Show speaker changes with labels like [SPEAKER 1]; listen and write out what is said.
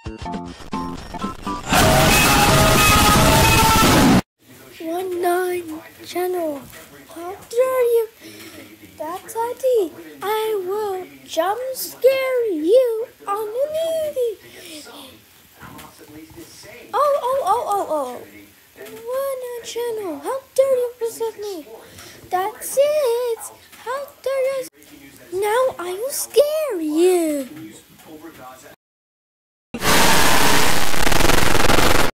[SPEAKER 1] Channel. How dare you? That's ID. I will jump scare you on the movie. Oh. One channel. How dare you possess me? That's it.